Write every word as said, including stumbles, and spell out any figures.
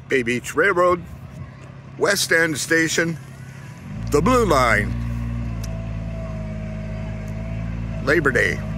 Bay Beach Railroad, West End Station, the Blue Line. Labor Day.